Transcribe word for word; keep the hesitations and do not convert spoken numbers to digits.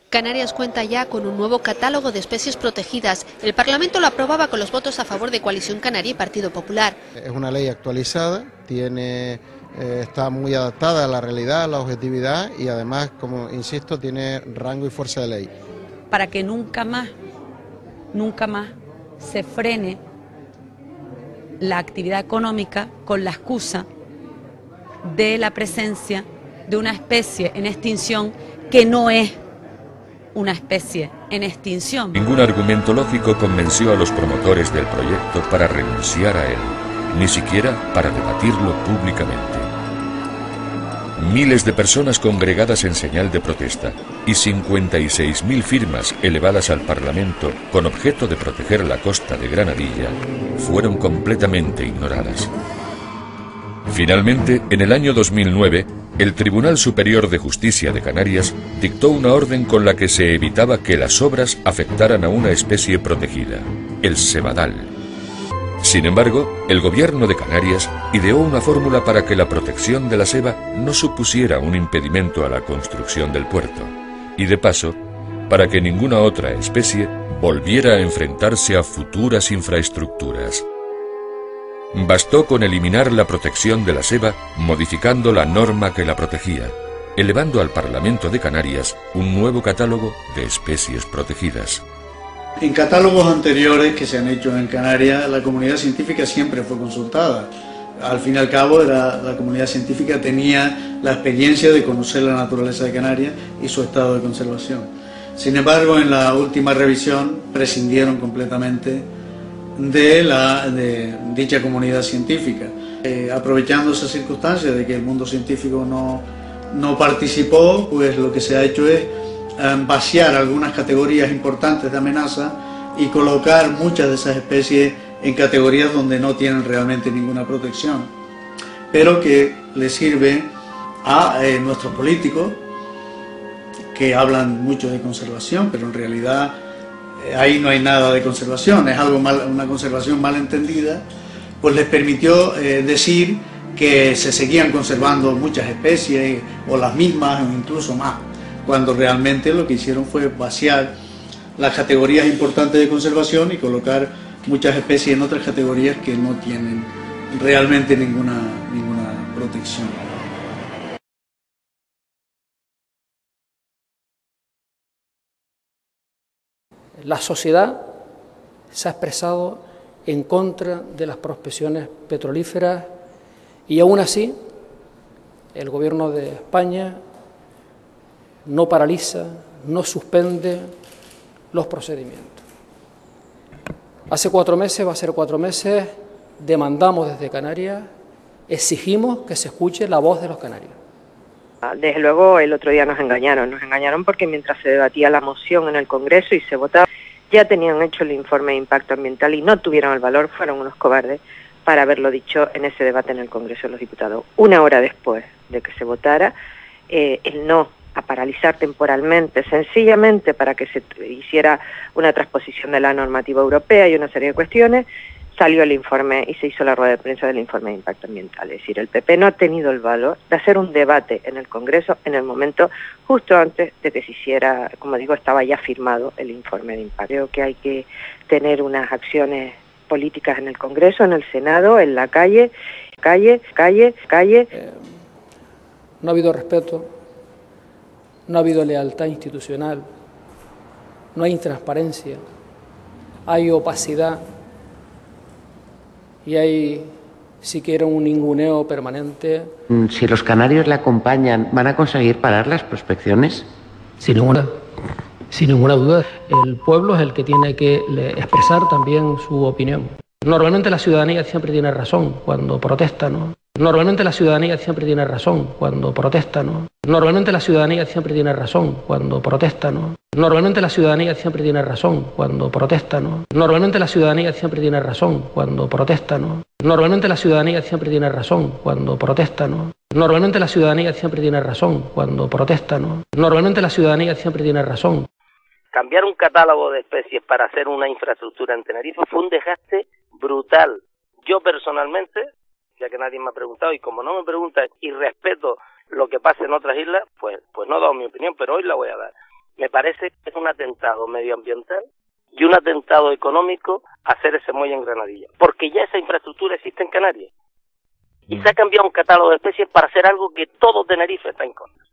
Canarias cuenta ya con un nuevo catálogo de especies protegidas. El Parlamento lo aprobaba con los votos a favor de Coalición Canaria y Partido Popular. Es una ley actualizada, tiene, eh, está muy adaptada a la realidad, a la objetividad y además, como insisto, tiene rango y fuerza de ley. Para que nunca más, nunca más se frene la actividad económica con la excusa de la presencia de una especie en extinción que no es una especie en extinción. Ningún argumento lógico convenció a los promotores del proyecto para renunciar a él, ni siquiera para debatirlo públicamente. Miles de personas congregadas en señal de protesta y cincuenta y seis mil firmas elevadas al Parlamento con objeto de proteger la costa de Granadilla fueron completamente ignoradas. Finalmente, en el año dos mil nueve, el Tribunal Superior de Justicia de Canarias dictó una orden con la que se evitaba que las obras afectaran a una especie protegida, el cebadal. Sin embargo, el gobierno de Canarias ideó una fórmula para que la protección de la ceba no supusiera un impedimento a la construcción del puerto, y de paso, para que ninguna otra especie volviera a enfrentarse a futuras infraestructuras. Bastó con eliminar la protección de la ceba modificando la norma que la protegía, elevando al Parlamento de Canarias un nuevo catálogo de especies protegidas. En catálogos anteriores que se han hecho en Canarias, la comunidad científica siempre fue consultada. Al fin y al cabo, la, la comunidad científica tenía la experiencia de conocer la naturaleza de Canarias y su estado de conservación. Sin embargo, en la última revisión prescindieron completamente de, la, de dicha comunidad científica. Eh, aprovechando esa circunstancia de que el mundo científico no, no participó, pues lo que se ha hecho es eh, vaciar algunas categorías importantes de amenaza y colocar muchas de esas especies en categorías donde no tienen realmente ninguna protección, pero que le sirve a eh, nuestros políticos que hablan mucho de conservación, pero en realidad ahí no hay nada de conservación, es algo mal, una conservación mal entendida, pues les permitió eh, decir que se seguían conservando muchas especies, o las mismas, o incluso más, cuando realmente lo que hicieron fue vaciar las categorías importantes de conservación y colocar muchas especies en otras categorías que no tienen realmente ninguna, ninguna protección. La sociedad se ha expresado en contra de las prospecciones petrolíferas y aún así el Gobierno de España no paraliza, no suspende los procedimientos. Hace cuatro meses, va a ser cuatro meses, demandamos desde Canarias, exigimos que se escuche la voz de los canarios. Desde luego el otro día nos engañaron, nos engañaron porque mientras se debatía la moción en el Congreso y se votaba, ya tenían hecho el informe de impacto ambiental y no tuvieron el valor, fueron unos cobardes, para haberlo dicho en ese debate en el Congreso de los Diputados. Una hora después de que se votara, eh, el no a paralizar temporalmente, sencillamente para que se hiciera una transposición de la normativa europea y una serie de cuestiones, salió el informe y se hizo la rueda de prensa del informe de impacto ambiental. Es decir, el P P no ha tenido el valor de hacer un debate en el Congreso en el momento justo antes de que se hiciera, como digo, estaba ya firmado el informe de impacto. Creo que hay que tener unas acciones políticas en el Congreso, en el Senado, en la calle, calle, calle, calle. Eh, no ha habido respeto, no ha habido lealtad institucional, no hay transparencia, hay opacidad y hay, si quieren, un ninguneo permanente. Si los canarios le acompañan, ¿van a conseguir parar las prospecciones? Sin ninguna, sin ninguna duda. El pueblo es el que tiene que expresar también su opinión. Normalmente la ciudadanía siempre tiene razón cuando protesta, ¿no? Normalmente la ciudadanía siempre tiene razón cuando protesta, ¿no? Normalmente la ciudadanía siempre tiene razón cuando protesta, ¿no? Normalmente la ciudadanía siempre tiene razón cuando protesta, ¿no? Normalmente la ciudadanía siempre tiene razón cuando protesta, ¿no? Normalmente la ciudadanía siempre tiene razón cuando protesta, ¿no? Normalmente la ciudadanía siempre tiene razón cuando protesta, ¿no? Normalmente la ciudadanía siempre tiene razón. Cambiar un catálogo de especies para hacer una infraestructura en Tenerife fue un desgaste brutal. Yo personalmente, ya que nadie me ha preguntado, y como no me preguntan y respeto lo que pasa en otras islas, pues pues no he dado mi opinión, pero hoy la voy a dar. me parece que es un atentado medioambiental y un atentado económico hacer ese muelle en Granadilla, porque ya esa infraestructura existe en Canarias y se ha cambiado un catálogo de especies para hacer algo que todo Tenerife está en contra.